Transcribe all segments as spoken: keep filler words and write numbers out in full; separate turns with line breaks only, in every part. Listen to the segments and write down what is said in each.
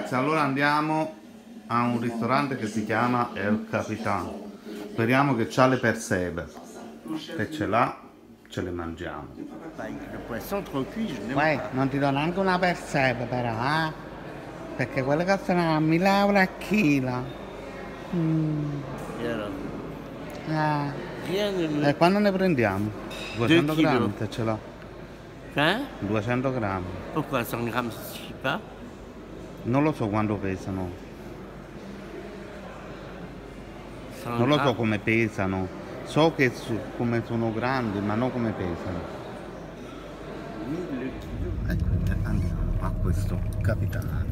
ragazzi, allora andiamo a un ristorante che si chiama El Capitan. Speriamo che c'ha le persepe. Se ce l'ha, ce le mangiamo.
Le poisson trop cuit, je n'aime
Uè,
pas.
non ti do neanche una persepe però, eh? Perché quelle costano a mille euro a chilo. Mm.
Et alors?
Eh.
Rien ne me...
E quando ne prendiamo? duecento
Due
grammi
chili.
se ce l'ha.
Hein?
duecento grammi.
Pourquoi cent grammes ça suffit pas?
Non lo so quando pesano.
cent
Non lo so
grammes.
come pesano. So che su- come sono grandi, ma non come pesano.
mille kilos.
E quindi andiamo a questo capitano.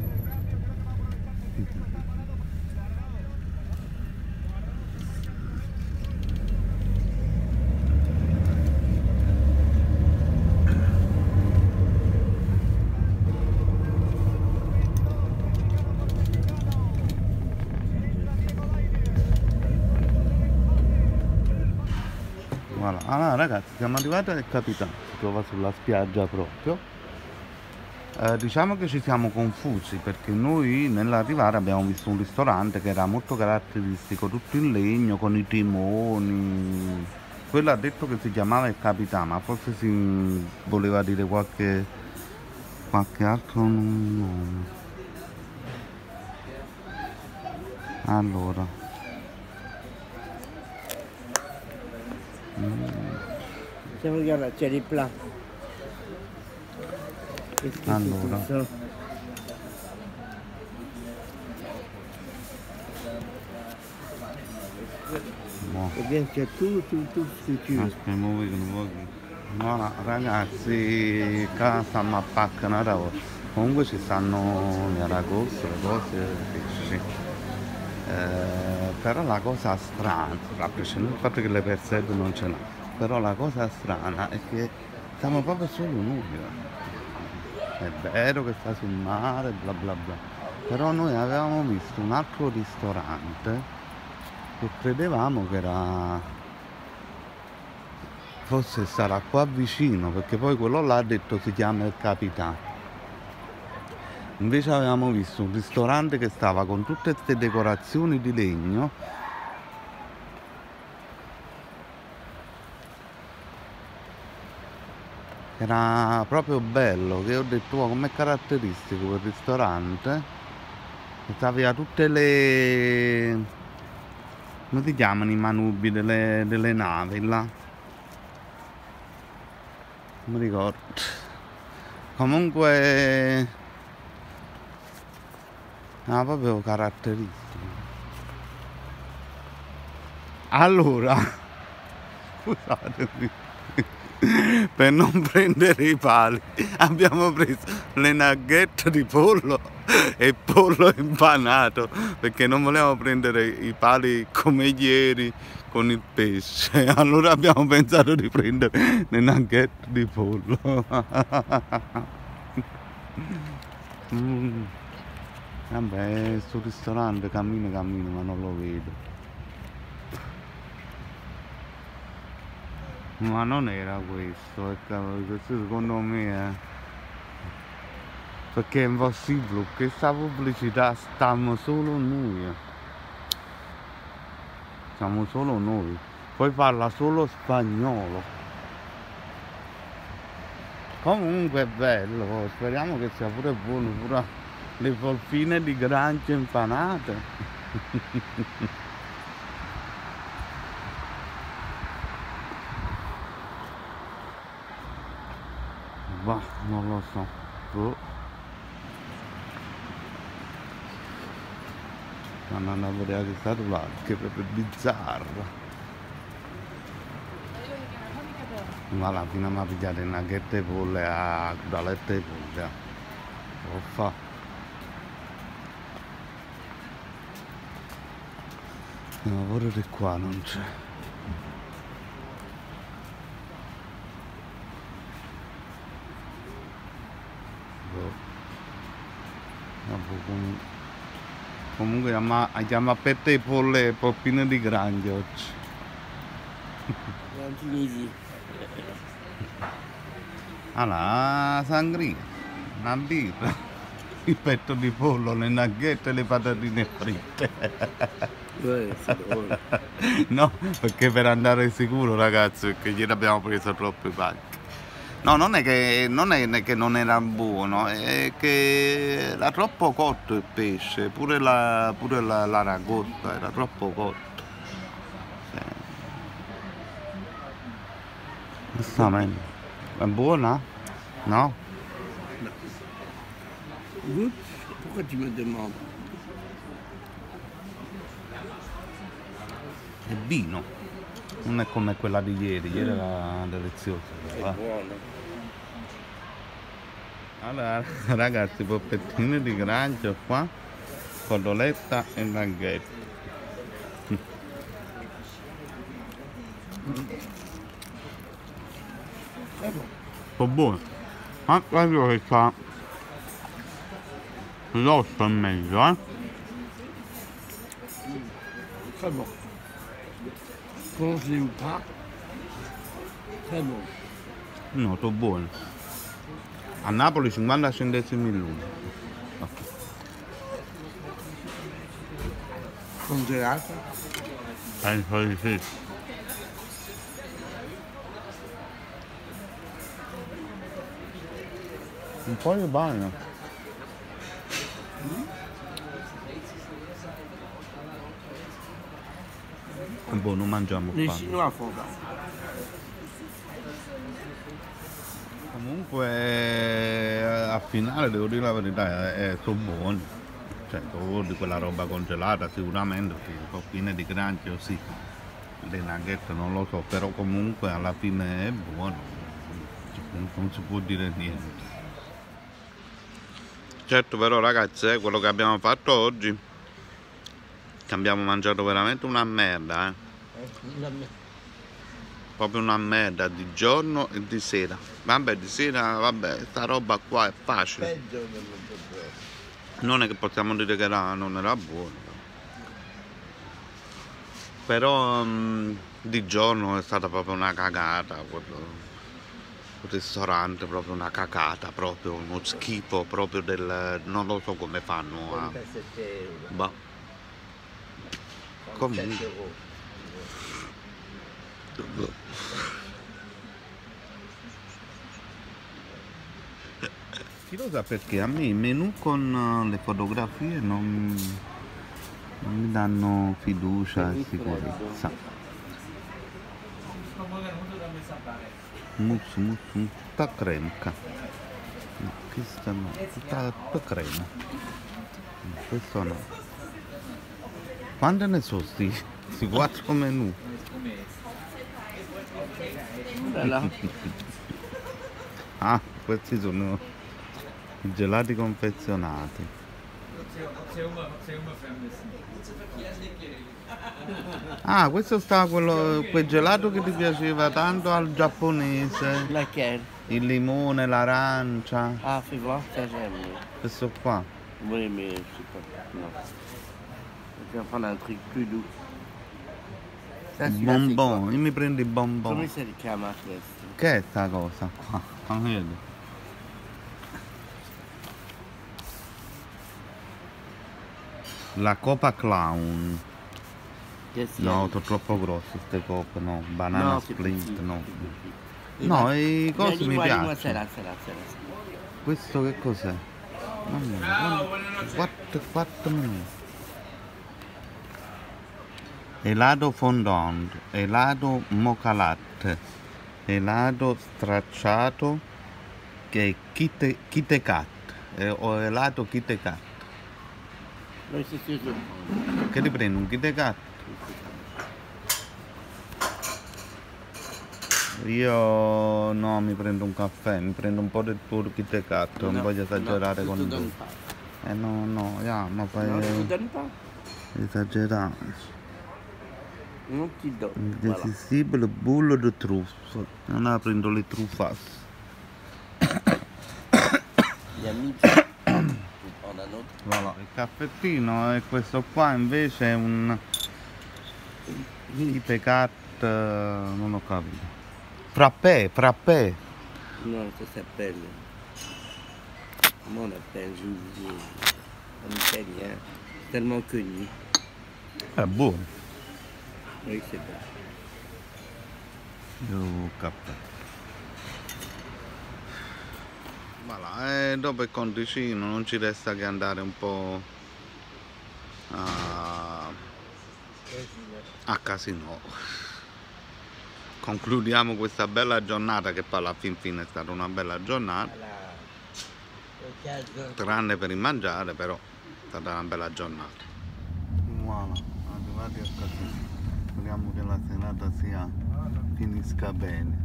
Voilà. Allora ragazzi, siamo arrivati al capitano, si trova sulla spiaggia proprio. Eh, diciamo che ci siamo confusi perché noi nell'arrivare abbiamo visto un ristorante che era molto caratteristico, tutto in legno con i timoni. Quello ha detto che si chiamava il capitano, ma forse si voleva dire qualche, qualche altro nome. Allora.
Tiens, regarde là, tu as les plats. Qu'est-ce que c'est
Allora.
tout ça?
Buono.
Eh bien, tu as tout, tout, tout ce que tu veux.
Aspetta, voi che non voglio. No, ragazzi, qua stanno a paccanare ora. Comunque ci stanno le aragoste, le cose, i pesci. Eh, però la cosa strana, a prescindere dal fatto che le persepe non ce l'ha, però la cosa strana è che siamo proprio solo noi. È vero che sta sul mare, bla bla bla, però noi avevamo visto un altro ristorante che credevamo che era forse sarà qua vicino, perché poi quello là ha detto si chiama il Capitano. Invece avevamo visto un ristorante che stava con tutte queste decorazioni di legno. Era proprio bello, che ho detto oh, com'è caratteristico quel ristorante. Che aveva tutte le... come si chiamano i manubi delle, delle navi là? Non mi ricordo. Comunque era proprio caratteristico. Allora, scusatemi, per non prendere i pali abbiamo preso le nuggette di pollo e pollo impanato perché non volevamo prendere i pali come ieri con il pesce, allora abbiamo pensato di prendere le nuggette di pollo. mm. Vabbè, sto ristorante cammino cammino ma non lo vedo. Ma non era questo, eh, cavolo, questo secondo me è... perché è impossibile, che questa pubblicità stiamo solo noi. eh. Siamo solo noi. Poi parla solo spagnolo. Comunque è bello, speriamo che sia pure buono, pure le polpine di granchio impanate. Bah, non lo so. Oh. Sto andando a vedere che è stato là, che è proprio bizzarro. Ma alla fine mi ha pigliato una ghetta di pollo e a crudalette di pollo. Lo fa. No, pure di qua non c'è. Boh. Vabbè, comunque, comunque andiamo a pette i polli e polpine di granchio oggi.
En Tunisie.
Allora, sangria, una birra. il petto di pollo, le nuggette e le patatine fritte.
Ouais, c'est drôle.
No, perché per andare sicuro, ragazzi, perché ieri abbiamo preso troppi pacchi. No, non è che non è che non era buono, è che era troppo cotto il pesce, pure la, pure la, la ragosta era troppo cotto. Sì. Giustamente. È buona? No?
Goûte? Pourquoi tu me demandes?
È vino. Non è come quella di ieri, ieri era deliziosa.
È
va.
buono.
Allora, ragazzi, poppettine di granchio qua, cotoletta e nugget.
È buono.
Sono buono. Ma proprio che c'ha l'osso in mezzo, eh?
Très bon. Congelé ou pas, très bon.
No, sono buoni. A Napoli cinquanta centesimi l'uno.
Congelato?
Penso di sì. Un po' di bagno. Boh, non mangiamo
Les
qua.
Chinois font ça.
Comunque eh, a finale devo dire la verità, eh, sono buoni. Cioè, sono di quella roba congelata sicuramente, sì, pochine di granchio sì. Le nuggette non lo so, però comunque alla fine è buono. Non si può dire niente. Certo però ragazzi, eh, quello che abbiamo fatto oggi, che abbiamo mangiato veramente una merda, eh. Proprio una merda di giorno e di sera. Vabbè, di sera, vabbè, sta roba qua è facile.
Peggio del mezzogiorno.
Non è che possiamo dire che era, non era buono. Però um, di giorno è stata proprio una cagata. Quello. Il ristorante proprio una cagata, proprio uno schifo proprio del. Non lo so come fanno a.
trentasette euro.
Boh. Comunque.
trentasette euro.
Chi lo sa perché a me i menù con le fotografie non, non mi danno fiducia e sicurezza. Mousse, mousse, mousse, tutta cremca. No, questa no, tutta, tutta crema. No, questo no. Quante ne so sti, sti quattro menù?
Voilà.
Ah, questi sono i gelati confezionati. Ah, questo sta quello, quel gelato che ti piaceva tanto al giapponese.
Laquelle?
Il limone, l'arancia.
Ah, fais voir, ça j'aime.
Questo qua.
Oui, mais je sais pas. Non. Je vais prendre un truc plus doux. Ça, celui-là, c'est
Bonbon,
quoi?
io mi prendo i bonbon.
Come si chiama questo?
Che è sta cosa qua? Ah, vedi? La copa clown.
Che sia?
No, sono troppo grosse queste coppe, no. Banana
No, c'est
split,
petit,
no.
c'est petit.
No,
Et
i
là,
cosi mi
dis-moi, dis-moi, c'est
piacciono.
là, c'est là, c'est là.
Questo che cos'è? Mamma mia, quattro, quattro minuti. Elato fondant, elato mocha latte, elato stracciato che è Kit Kit Kat, eh, o elato Kit Kat.
Oui, c'est sûr.
Che ti prendi un Kit Kat? Io no, mi prendo un caffè, mi prendo un po' del tuo Kit Kat, non
No,
voglio esagerare
no,
con
tu
te.
donnes pas.
Eh no, no, yeah, ma fai
Non, tu donnes pas.
esagerare.
Non ti do.
Il
Voilà.
irresistibile bullo di truffa. Non la prendo le truffas.
Gli amici. Tu prends un autre.
Voilà, il caffettino e questo qua invece è un Kit Kat, non ho capito. Frappè, frappè.
Non, ça s'appelle. Comment on appelle, j'ai oublié, en italien, tellement connu.
È buono.
Oui, c'est bon.
Il caffè. Voilà, e dopo il conticino non ci resta che andare un po' a, a Casinò. Concludiamo questa bella giornata, che poi alla fin fine è stata una bella giornata, tranne per il mangiare, però è stata una bella giornata. Voilà, arrivati a Casinò. Speriamo che la serata sia finisca bene.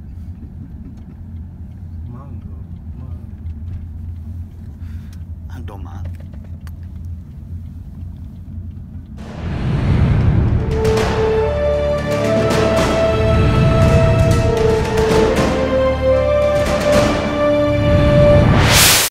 Mango, mango.
A domani.